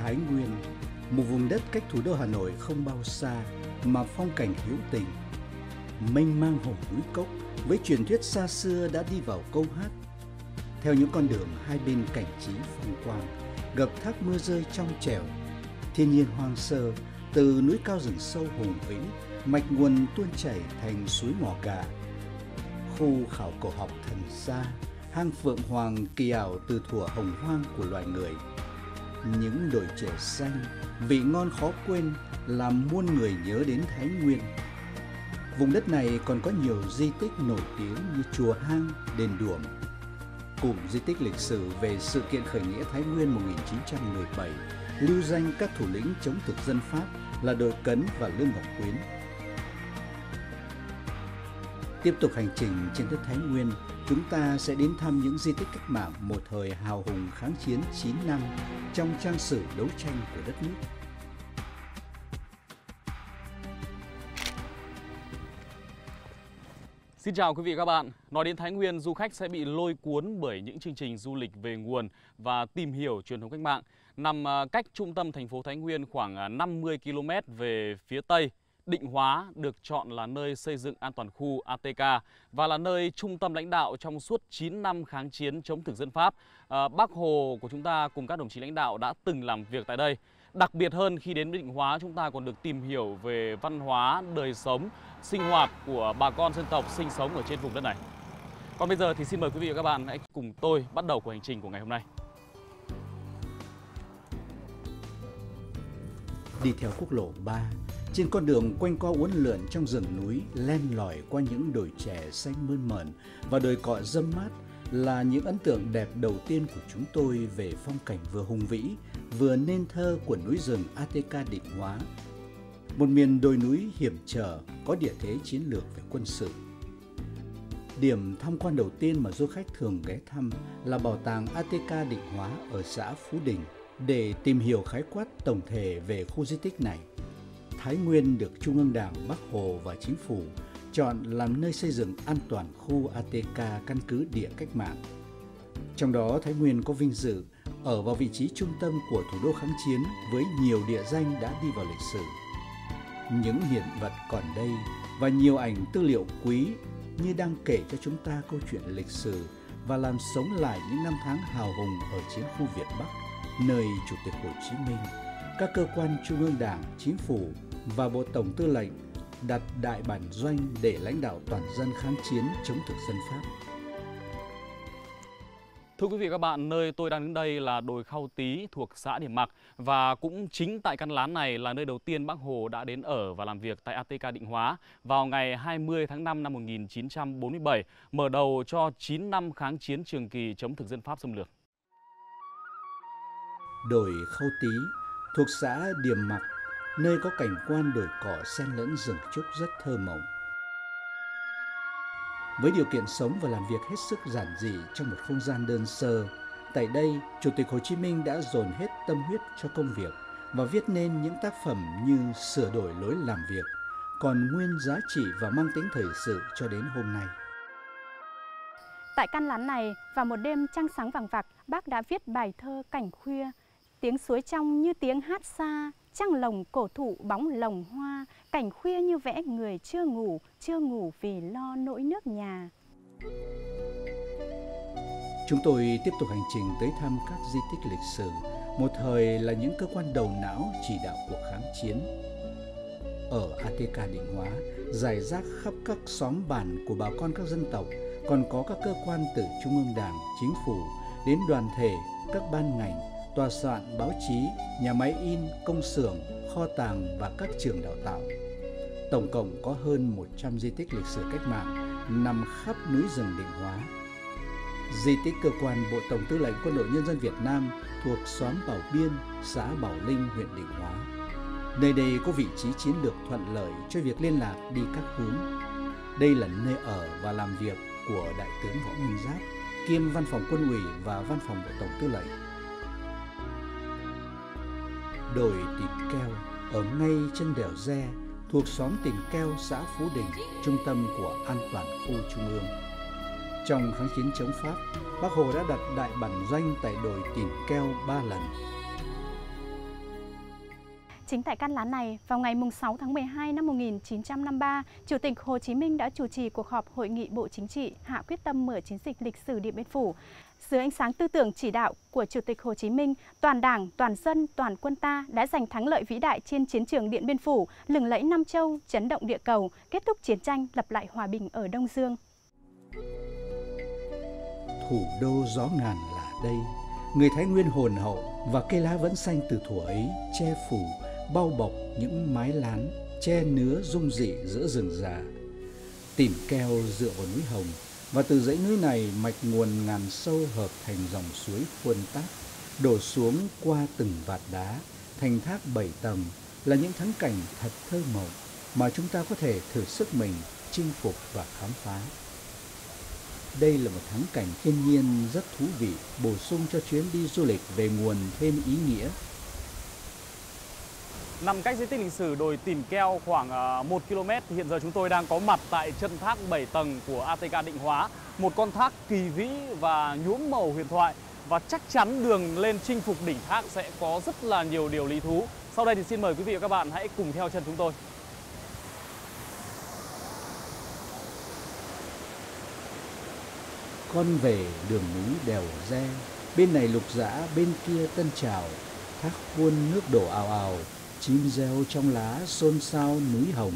Thái Nguyên, một vùng đất cách thủ đô Hà Nội không bao xa mà phong cảnh hữu tình. Mênh mang hùng núi cốc với truyền thuyết xa xưa đã đi vào câu hát. Theo những con đường hai bên cảnh trí phong quang, gập thác mưa rơi trong trẻo, thiên nhiên hoang sơ, từ núi cao rừng sâu hùng vĩ, mạch nguồn tuôn chảy thành suối Mò Gà. Khu khảo cổ học Thần Sa, hang Phượng Hoàng kỳ ảo từ thuở hồng hoang của loài người. Những đồi chè xanh, vị ngon khó quên làm muôn người nhớ đến Thái Nguyên. Vùng đất này còn có nhiều di tích nổi tiếng như chùa Hang, đền Đuổng. Cụm di tích lịch sử về sự kiện khởi nghĩa Thái Nguyên 1917 lưu danh các thủ lĩnh chống thực dân Pháp là Đội Cấn và Lương Ngọc Quyến. Tiếp tục hành trình trên đất Thái Nguyên, chúng ta sẽ đến thăm những di tích cách mạng một thời hào hùng kháng chiến 9 năm trong trang sử đấu tranh của đất nước. Xin chào quý vị và các bạn. Nói đến Thái Nguyên, du khách sẽ bị lôi cuốn bởi những chương trình du lịch về nguồn và tìm hiểu truyền thống cách mạng. Nằm cách trung tâm thành phố Thái Nguyên khoảng 50 km về phía Tây, Định Hóa được chọn là nơi xây dựng an toàn khu ATK và là nơi trung tâm lãnh đạo trong suốt 9 năm kháng chiến chống thực dân Pháp. Bác Hồ của chúng ta cùng các đồng chí lãnh đạo đã từng làm việc tại đây. Đặc biệt hơn khi đến Định Hóa, chúng ta còn được tìm hiểu về văn hóa, đời sống, sinh hoạt của bà con dân tộc sinh sống ở trên vùng đất này. Còn bây giờ thì xin mời quý vị và các bạn hãy cùng tôi bắt đầu cuộc hành trình của ngày hôm nay. Đi theo quốc lộ 3, trên con đường quanh co uốn lượn trong rừng núi, len lỏi qua những đồi chè xanh mơn mởn và đồi cọ râm mát là những ấn tượng đẹp đầu tiên của chúng tôi về phong cảnh vừa hùng vĩ, vừa nên thơ của núi rừng ATK Định Hóa. Một miền đồi núi hiểm trở, có địa thế chiến lược về quân sự. Điểm tham quan đầu tiên mà du khách thường ghé thăm là bảo tàng ATK Định Hóa ở xã Phú Đình để tìm hiểu khái quát tổng thể về khu di tích này. Thái Nguyên được Trung ương Đảng, Bác Hồ và Chính phủ chọn làm nơi xây dựng an toàn khu ATK căn cứ địa cách mạng. Trong đó, Thái Nguyên có vinh dự ở vào vị trí trung tâm của thủ đô kháng chiến với nhiều địa danh đã đi vào lịch sử. Những hiện vật còn đây và nhiều ảnh tư liệu quý như đang kể cho chúng ta câu chuyện lịch sử và làm sống lại những năm tháng hào hùng ở chiến khu Việt Bắc, nơi Chủ tịch Hồ Chí Minh, các cơ quan Trung ương Đảng, Chính phủ và Bộ Tổng Tư lệnh đặt đại bản doanh để lãnh đạo toàn dân kháng chiến chống thực dân Pháp. Thưa quý vị và các bạn, nơi tôi đang đứng đây là đồi Khao Tý thuộc xã Điểm Mặc và cũng chính tại căn lán này là nơi đầu tiên Bác Hồ đã đến ở và làm việc tại ATK Định Hóa vào ngày 20 tháng 5 năm 1947, mở đầu cho 9 năm kháng chiến trường kỳ chống thực dân Pháp xâm lược. Đồi Khao Tý thuộc xã Điểm Mặc, nơi có cảnh quan đồi cỏ xen lẫn rừng trúc rất thơ mộng. Với điều kiện sống và làm việc hết sức giản dị trong một không gian đơn sơ, tại đây Chủ tịch Hồ Chí Minh đã dồn hết tâm huyết cho công việc và viết nên những tác phẩm như sửa đổi lối làm việc, còn nguyên giá trị và mang tính thời sự cho đến hôm nay. Tại căn lán này, vào một đêm trăng sáng vàng vặc, Bác đã viết bài thơ Cảnh Khuya. Tiếng suối trong như tiếng hát xa, trăng lồng cổ thụ bóng lồng hoa, cảnh khuya như vẽ người chưa ngủ vì lo nỗi nước nhà. Chúng tôi tiếp tục hành trình tới thăm các di tích lịch sử, một thời là những cơ quan đầu não chỉ đạo cuộc kháng chiến. Ở ATK Định Hóa, rải rác khắp các xóm bản của bà con các dân tộc, còn có các cơ quan từ Trung ương Đảng, Chính phủ đến đoàn thể, các ban ngành, tòa soạn, báo chí, nhà máy in, công xưởng, kho tàng và các trường đào tạo. Tổng cộng có hơn 100 di tích lịch sử cách mạng nằm khắp núi rừng Định Hóa. Di tích cơ quan Bộ Tổng Tư lệnh Quân đội Nhân dân Việt Nam thuộc xóm Bảo Biên, xã Bảo Linh, huyện Định Hóa. Nơi đây có vị trí chiến lược thuận lợi cho việc liên lạc đi các hướng. Đây là nơi ở và làm việc của Đại tướng Võ Nguyên Giáp, kiêm Văn phòng Quân ủy và Văn phòng Bộ Tổng Tư lệnh. Đồi Tìn Keo ở ngay chân đèo Re thuộc xóm Tìn Keo, xã Phú Đình, trung tâm của an toàn khu Trung ương. Trong kháng chiến chống Pháp, Bác Hồ đã đặt đại bản doanh tại đồi Tìn Keo 3 lần. Chính tại căn lán này, vào ngày 6 tháng 12 năm 1953, Chủ tịch Hồ Chí Minh đã chủ trì cuộc họp Hội nghị Bộ Chính trị hạ quyết tâm mở chiến dịch lịch sử Điện Biên Phủ. Dưới ánh sáng tư tưởng chỉ đạo của Chủ tịch Hồ Chí Minh, toàn Đảng, toàn dân, toàn quân ta đã giành thắng lợi vĩ đại trên chiến trường Điện Biên Phủ, lừng lẫy Nam Châu, chấn động địa cầu, kết thúc chiến tranh, lập lại hòa bình ở Đông Dương. Thủ đô gió ngàn là đây, người Thái Nguyên hồn hậu và cây lá vẫn xanh từ thuở ấy che phủ, bao bọc những mái lán, che nứa rung rỉ giữa rừng già. Tìm keo dựa vào núi Hồng, và từ dãy núi này mạch nguồn ngàn sâu hợp thành dòng suối Khuôn Tát, đổ xuống qua từng vạt đá, thành thác 7 tầng là những thắng cảnh thật thơ mộng mà chúng ta có thể thử sức mình chinh phục và khám phá. Đây là một thắng cảnh thiên nhiên rất thú vị, bổ sung cho chuyến đi du lịch về nguồn thêm ý nghĩa. Nằm cách di tích lịch sử đồi Tìm Keo khoảng 1 km, hiện giờ chúng tôi đang có mặt tại chân thác 7 tầng của ATK Định Hóa, một con thác kỳ vĩ và nhuốm màu huyền thoại, và chắc chắn đường lên chinh phục đỉnh thác sẽ có rất là nhiều điều lý thú. Sau đây thì xin mời quý vị và các bạn hãy cùng theo chân chúng tôi. Con về đường núi đèo Re, bên này Lục Dã, bên kia Tân Trào, thác Khuôn nước đổ ào ào, chim reo trong lá xôn xao núi Hồng.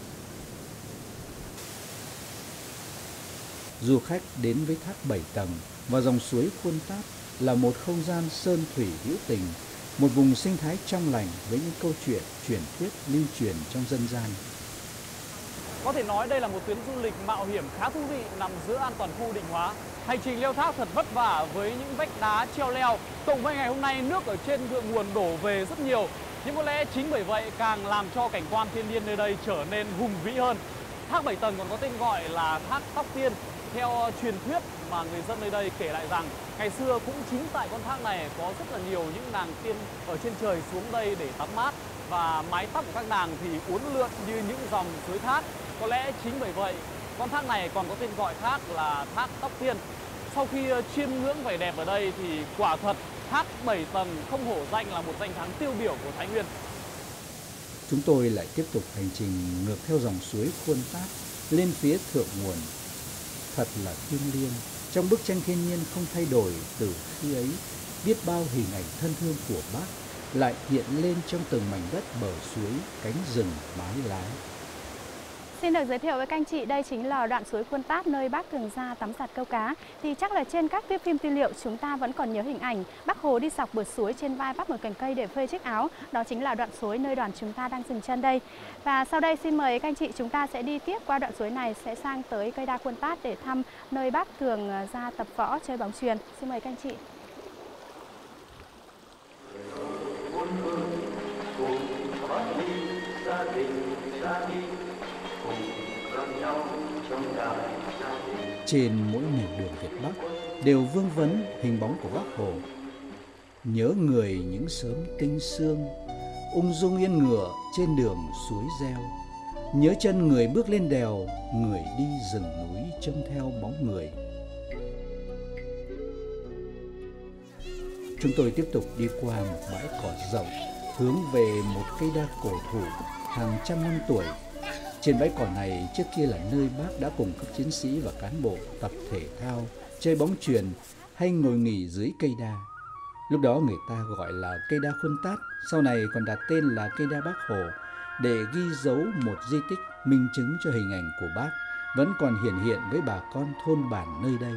Du khách đến với thác 7 tầng và dòng suối Khuôn Tát là một không gian sơn thủy hữu tình, một vùng sinh thái trong lành với những câu chuyện, truyền thuyết lưu truyền trong dân gian. Có thể nói đây là một tuyến du lịch mạo hiểm khá thú vị nằm giữa an toàn khu Định Hóa. Hành trình leo thác thật vất vả với những vách đá treo leo, cộng với ngày hôm nay nước ở trên thượng nguồn đổ về rất nhiều. Nhưng có lẽ chính bởi vậy càng làm cho cảnh quan thiên nhiên nơi đây trở nên hùng vĩ hơn. Thác 7 tầng còn có tên gọi là thác Tóc Tiên. Theo truyền thuyết mà người dân nơi đây kể lại rằng ngày xưa cũng chính tại con thác này có rất là nhiều những nàng tiên ở trên trời xuống đây để tắm mát, và mái tóc của các nàng thì uốn lượn như những dòng suối thác. Có lẽ chính bởi vậy con thác này còn có tên gọi khác là thác Tóc Tiên. Sau khi chiêm ngưỡng vẻ đẹp ở đây thì quả thật thác 7 tầng không hổ danh là một danh thắng tiêu biểu của Thái Nguyên. Chúng tôi lại tiếp tục hành trình ngược theo dòng suối Khuôn Tát lên phía thượng nguồn. Thật là thiêng liêng, trong bức tranh thiên nhiên không thay đổi từ khi ấy, biết bao hình ảnh thân thương của Bác lại hiện lên trong từng mảnh đất bờ suối, cánh rừng mái lá. Xin được giới thiệu với các anh chị, đây chính là đoạn suối Khuôn Tát nơi Bác thường ra tắm giặt câu cá. Thì chắc là trên các thước phim tư liệu chúng ta vẫn còn nhớ hình ảnh Bác Hồ đi dọc bờ suối, trên vai vác một cành cây để phơi chiếc áo. Đó chính là đoạn suối nơi đoàn chúng ta đang dừng chân đây. Và sau đây xin mời các anh chị, chúng ta sẽ đi tiếp qua đoạn suối này, sẽ sang tới cây đa Khuôn Tát để thăm nơi Bác thường ra tập võ, chơi bóng chuyền. Xin mời các anh chị. Trên mỗi nẻo đường Việt Bắc đều vương vấn hình bóng của Bác Hồ. Nhớ người những sớm tinh sương, ung dung yên ngựa trên đường suối reo. Nhớ chân người bước lên đèo, người đi rừng núi trông theo bóng người. Chúng tôi tiếp tục đi qua một bãi cỏ rộng, hướng về một cây đa cổ thụ hàng trăm năm tuổi. Trên bãi cỏ này trước kia là nơi Bác đã cùng các chiến sĩ và cán bộ tập thể thao, chơi bóng chuyền hay ngồi nghỉ dưới cây đa. Lúc đó người ta gọi là cây đa Khuôn Tát, sau này còn đặt tên là cây đa Bác Hồ để ghi dấu một di tích minh chứng cho hình ảnh của Bác vẫn còn hiển hiện với bà con thôn bản nơi đây.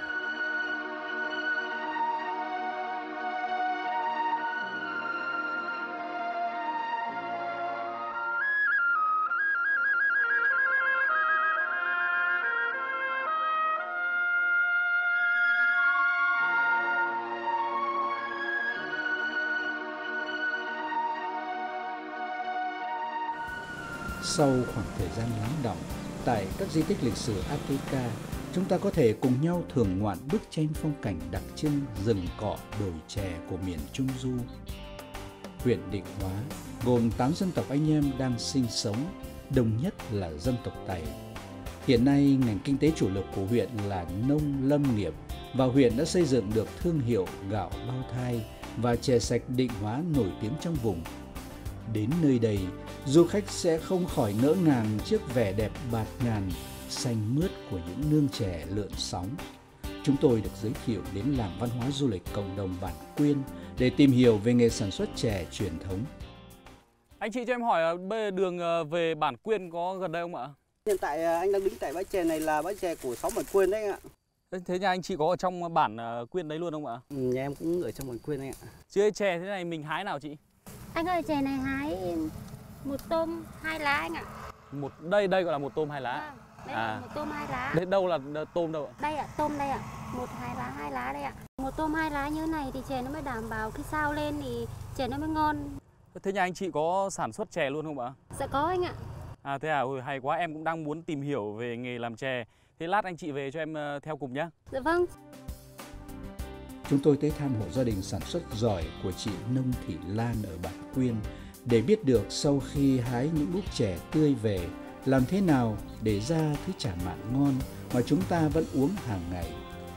Sau khoảng thời gian lắng đọng tại các di tích lịch sử ATK, chúng ta có thể cùng nhau thưởng ngoạn bức tranh phong cảnh đặc trưng rừng cỏ đồi chè của miền Trung Du. Huyện Định Hóa gồm 8 dân tộc anh em đang sinh sống, đông nhất là dân tộc Tày. Hiện nay, ngành kinh tế chủ lực của huyện là nông lâm nghiệp, và huyện đã xây dựng được thương hiệu gạo Bao Thai và chè sạch Định Hóa nổi tiếng trong vùng. Đến nơi đây, du khách sẽ không khỏi ngỡ ngàng trước vẻ đẹp bạt ngàn, xanh mướt của những nương chè lượn sóng. Chúng tôi được giới thiệu đến làng văn hóa du lịch cộng đồng Bản Quyên để tìm hiểu về nghề sản xuất chè truyền thống. Anh chị cho em hỏi đường về Bản Quyên có gần đây không ạ? Hiện tại anh đang đứng tại bãi chè này là bãi chè của xóm Bản Quyên đấy anh ạ. Thế nhà anh chị có ở trong bản Quyên đấy luôn không ạ? Nhà em cũng ở trong Bản Quyên anh ạ. Chứ chè thế này mình hái nào chị? Anh ơi, chè này hái một tôm 2 lá anh ạ. Đây gọi là một tôm 2 lá. Đây là một tôm 2 lá. Đây đâu là tôm đâu ạ? Đây ạ, tôm đây ạ. 2 lá đây ạ. Một tôm 2 lá như thế này thì chè nó mới đảm bảo khi sao lên thì chè nó mới ngon. Thế nhà anh chị có sản xuất chè luôn không ạ? Dạ có anh ạ. Thế à, hay quá, em cũng đang muốn tìm hiểu về nghề làm chè. Thế lát anh chị về cho em theo cùng nhé. Dạ vâng. Chúng tôi tới thăm hộ gia đình sản xuất giỏi của chị Nông Thị Lan ở Bản Quyên để biết được sau khi hái những búp chè tươi về, làm thế nào để ra thứ chả mặn ngon mà chúng ta vẫn uống hàng ngày.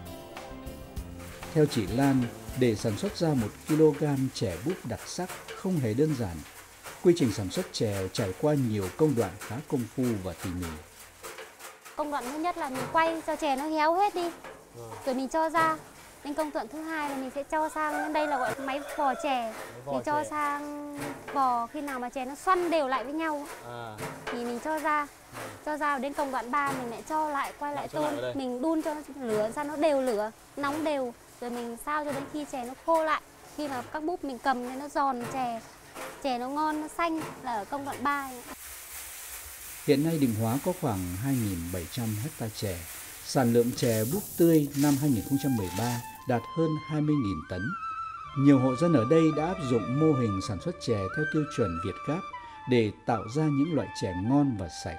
Theo chị Lan, để sản xuất ra 1 kg chè búp đặc sắc không hề đơn giản. Quy trình sản xuất chè trải qua nhiều công đoạn khá công phu và tỉ mỉ. Công đoạn thứ nhất là mình quay cho chè nó héo hết đi, rồi mình cho ra. Đến công đoạn thứ hai là mình sẽ cho sang, đây là gọi là máy vò chè. Mình cho sang vò, khi nào mà chè nó xoăn đều lại với nhau thì mình cho ra. Đến công đoạn 3 mình lại cho lại, quay lại đun. Mình đun cho lửa ra nó đều lửa, nóng đều. Rồi mình sao cho đến khi chè nó khô lại. Khi mà các búp mình cầm nên nó giòn chè nó ngon, nó xanh là ở công đoạn 3. Hiện nay Định Hóa có khoảng 2.700 ha chè. Sản lượng chè búp tươi năm 2013 đạt hơn 20.000 tấn. Nhiều hộ dân ở đây đã áp dụng mô hình sản xuất chè theo tiêu chuẩn Việt Gáp để tạo ra những loại chè ngon và sạch.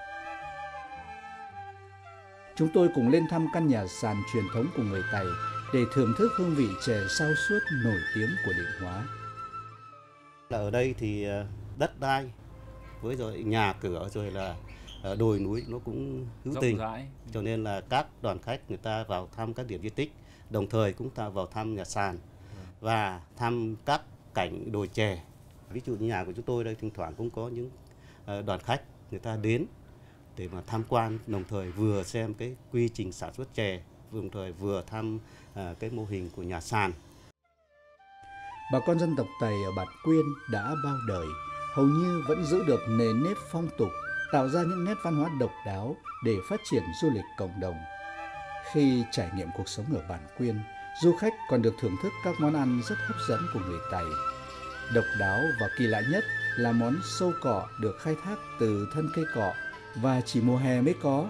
Chúng tôi cùng lên thăm căn nhà sàn truyền thống của người Tày để thưởng thức hương vị chè sao suốt nổi tiếng của Định Hóa. Ở đây thì đất đai với rồi nhà cửa rồi là đồi núi nó cũng hữu tình, cho nên là các đoàn khách người ta vào thăm các điểm di tích, đồng thời cũng ta vào thăm nhà sàn và thăm các cảnh đồi chè. Ví dụ như nhà của chúng tôi đây thỉnh thoảng cũng có những đoàn khách người ta đến để mà tham quan, đồng thời vừa xem cái quy trình sản xuất chè, đồng thời vừa thăm cái mô hình của nhà sàn. Bà con dân tộc Tày ở Bản Quyên đã bao đời hầu như vẫn giữ được nề nếp phong tục, tạo ra những nét văn hóa độc đáo để phát triển du lịch cộng đồng. Khi trải nghiệm cuộc sống ở Bản Quyên, du khách còn được thưởng thức các món ăn rất hấp dẫn của người Tày. Độc đáo và kỳ lạ nhất là món sâu cọ được khai thác từ thân cây cọ và chỉ mùa hè mới có.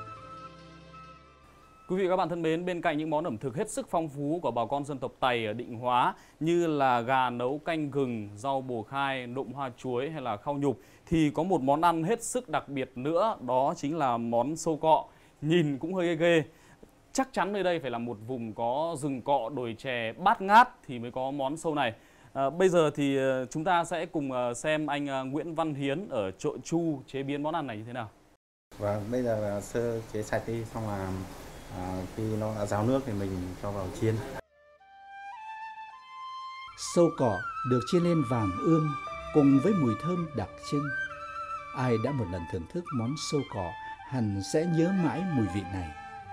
Quý vị và các bạn thân mến, bên cạnh những món ẩm thực hết sức phong phú của bà con dân tộc Tày ở Định Hóa như là gà nấu canh gừng, rau bồ khai, nộm hoa chuối hay là khao nhục, thì có một món ăn hết sức đặc biệt nữa, đó chính là món sâu cọ. Nhìn cũng hơi ghê ghê. Chắc chắn nơi đây phải là một vùng có rừng cọ, đồi chè bát ngát thì mới có món sâu này. Bây giờ thì chúng ta sẽ cùng xem anh Nguyễn Văn Hiến ở Chợ Chu chế biến món ăn này như thế nào. Và bây giờ là sơ chế sạch đi, xong là khi nó đã ráo nước thì mình cho vào chiên. Sâu cọ được chiên lên vàng ươm cùng với mùi thơm đặc trưng. Ai đã một lần thưởng thức món sâu cọ hẳn sẽ nhớ mãi mùi vị này.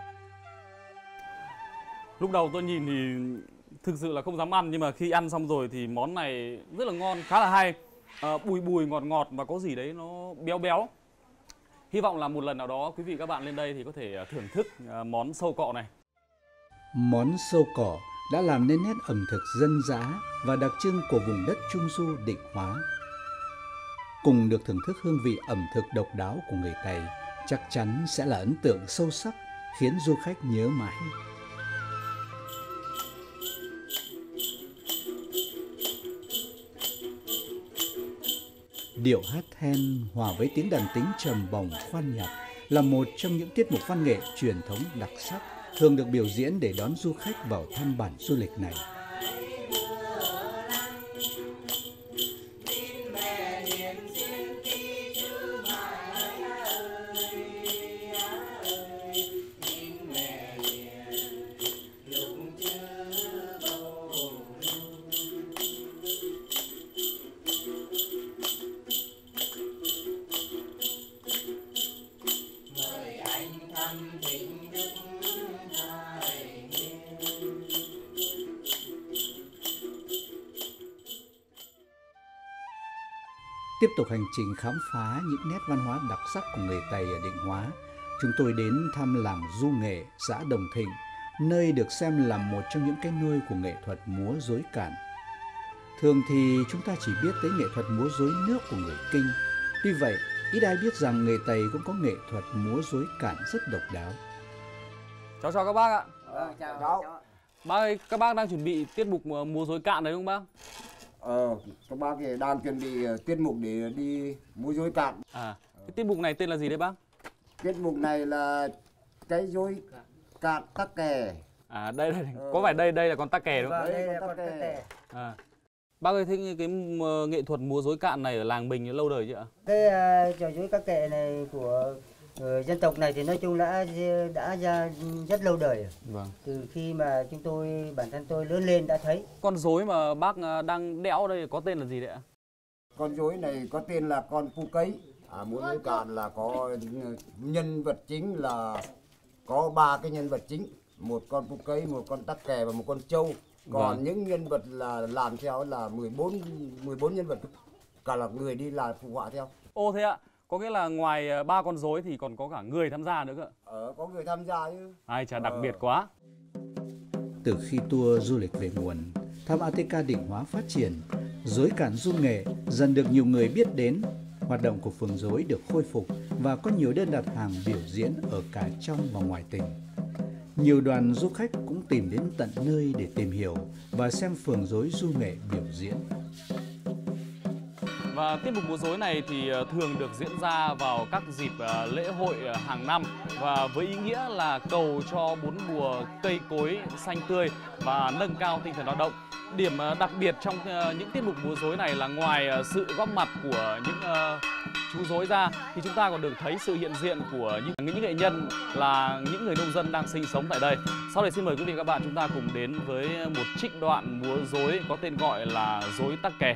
Lúc đầu tôi nhìn thì thực sự là không dám ăn, nhưng mà khi ăn xong rồi thì món này rất là ngon, khá là hay. Bùi bùi ngọt ngọt và có gì đấy nó béo béo. Hy vọng là một lần nào đó quý vị các bạn lên đây thì có thể thưởng thức món sâu cọ này. Món sâu cọ đã làm nên nét ẩm thực dân dã và đặc trưng của vùng đất Trung Du Định Hóa. Cùng được thưởng thức hương vị ẩm thực độc đáo của người Tày, chắc chắn sẽ là ấn tượng sâu sắc khiến du khách nhớ mãi. Điệu hát then hòa với tiếng đàn tính trầm bổng khoan nhạc là một trong những tiết mục văn nghệ truyền thống đặc sắc thường được biểu diễn để đón du khách vào thăm bản du lịch này. Tiếp tục hành trình khám phá những nét văn hóa đặc sắc của người Tày ở Định Hóa, chúng tôi đến thăm làng Du Nghệ, xã Đồng Thịnh, nơi được xem là một trong những cái nôi của nghệ thuật múa rối cạn. Thường thì chúng ta chỉ biết tới nghệ thuật múa rối nước của người Kinh. Tuy vậy, ít ai biết rằng người Tày cũng có nghệ thuật múa rối cạn rất độc đáo. Cháu chào các bác ạ. Chào. Bác ơi, các bác đang chuẩn bị tiết mục múa rối cạn đấy không bác? Các bác đang chuẩn bị tiết mục để đi múa rối cạn. Cái tiết mục này tên là gì đấy bác? Tiết mục này là cái rối cạn tắc kè. Đây có phải đây là con tắc kè đúng không? Đây là con tắc kè. Bác ơi, thế cái nghệ thuật múa rối cạn này ở làng mình lâu đời chưa ạ? Cái trò rối các kệ này của dân tộc này thì nói chung đã ra rất lâu đời. Vâng. Từ khi mà bản thân tôi lớn lên đã thấy. Con rối mà bác đang đẽo đây có tên là gì đấy ạ? Con rối này có tên là con pu cấy. Múa rối cạn là có nhân vật chính là có 3 cái nhân vật chính, một con pu cấy, một con tắc kè và một con trâu. Còn những nhân vật là làm theo là 14 nhân vật, cả là người đi là phụ họa theo. Ô thế ạ, có nghĩa là ngoài 3 con rối thì còn có cả người tham gia nữa cơ? Có người tham gia chứ. Ai chả đặc biệt quá. Từ khi tour du lịch về nguồn, thăm ATK Định Hóa phát triển, rối cạn Du Nghệ dần được nhiều người biết đến. Hoạt động của phường rối được khôi phục và có nhiều đơn đặt hàng biểu diễn ở cả trong và ngoài tỉnh. Nhiều đoàn du khách cũng tìm đến tận nơi để tìm hiểu và xem phường rối Du Nghệ biểu diễn. Và tiết mục múa rối này thì thường được diễn ra vào các dịp lễ hội hàng năm và với ý nghĩa là cầu cho 4 mùa cây cối xanh tươi và nâng cao tinh thần lao động. Điểm đặc biệt trong những tiết mục múa rối này là ngoài sự góp mặt của những chú rối ra thì chúng ta còn được thấy sự hiện diện của những nghệ nhân là những người nông dân đang sinh sống tại đây. Sau đây xin mời quý vị và các bạn chúng ta cùng đến với một trích đoạn múa rối có tên gọi là rối tắc kè.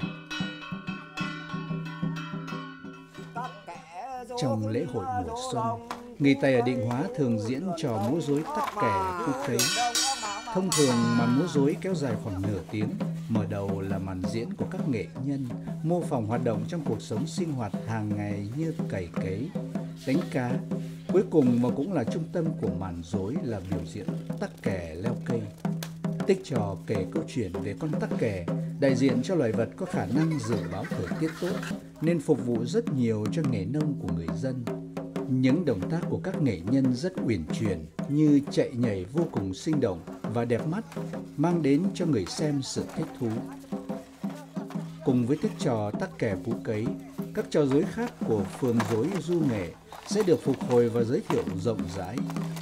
Trong lễ hội mùa xuân, người Tày ở Định Hóa thường diễn trò múa rối tắc kè pu cấy. Thông thường màn múa rối kéo dài khoảng nửa tiếng, mở đầu là màn diễn của các nghệ nhân mô phỏng hoạt động trong cuộc sống sinh hoạt hàng ngày như cày cấy, đánh cá. Cuối cùng và cũng là trung tâm của màn rối là biểu diễn tắc kè leo cây. Tích trò kể câu chuyện về con tắc kè, đại diện cho loài vật có khả năng dự báo thời tiết tốt, nên phục vụ rất nhiều cho nghề nông của người dân. Những động tác của các nghệ nhân rất uyển chuyển như chạy nhảy vô cùng sinh động và đẹp mắt, mang đến cho người xem sự thích thú. Cùng với tiết trò tắc kè pu cấy, các trò rối khác của phường rối Du Nghệ sẽ được phục hồi và giới thiệu rộng rãi.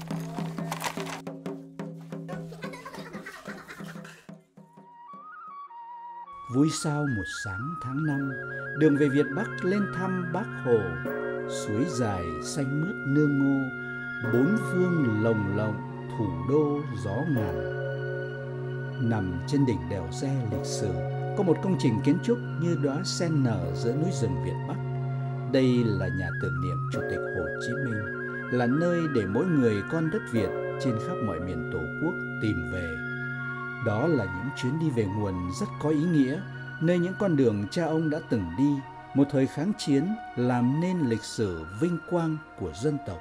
Vui sao một sáng tháng 5, đường về Việt Bắc lên thăm Bác Hồ. Suối dài xanh mướt nương ngô, bốn phương lồng lộng thủ đô gió ngàn. Nằm trên đỉnh đèo Re lịch sử, có một công trình kiến trúc như đóa sen nở giữa núi rừng Việt Bắc. Đây là nhà tưởng niệm Chủ tịch Hồ Chí Minh, là nơi để mỗi người con đất Việt trên khắp mọi miền Tổ quốc tìm về. Đó là những chuyến đi về nguồn rất có ý nghĩa, nơi những con đường cha ông đã từng đi, một thời kháng chiến làm nên lịch sử vinh quang của dân tộc.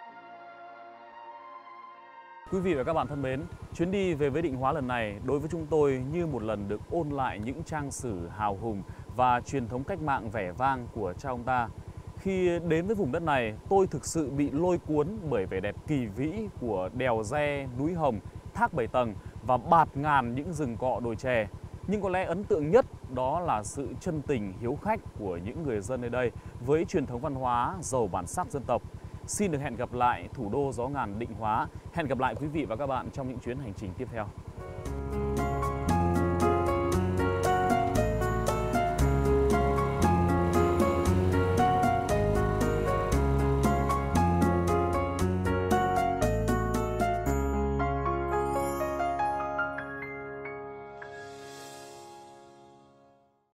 Quý vị và các bạn thân mến, chuyến đi về với Định Hóa lần này đối với chúng tôi như một lần được ôn lại những trang sử hào hùng và truyền thống cách mạng vẻ vang của cha ông ta. Khi đến với vùng đất này, tôi thực sự bị lôi cuốn bởi vẻ đẹp kỳ vĩ của đèo Re, núi Hồng, thác 7 tầng và bạt ngàn những rừng cọ đồi chè. Nhưng có lẽ ấn tượng nhất đó là sự chân tình hiếu khách của những người dân nơi đây với truyền thống văn hóa giàu bản sắc dân tộc. Xin được hẹn gặp lại thủ đô gió ngàn Định Hóa. Hẹn gặp lại quý vị và các bạn trong những chuyến hành trình tiếp theo.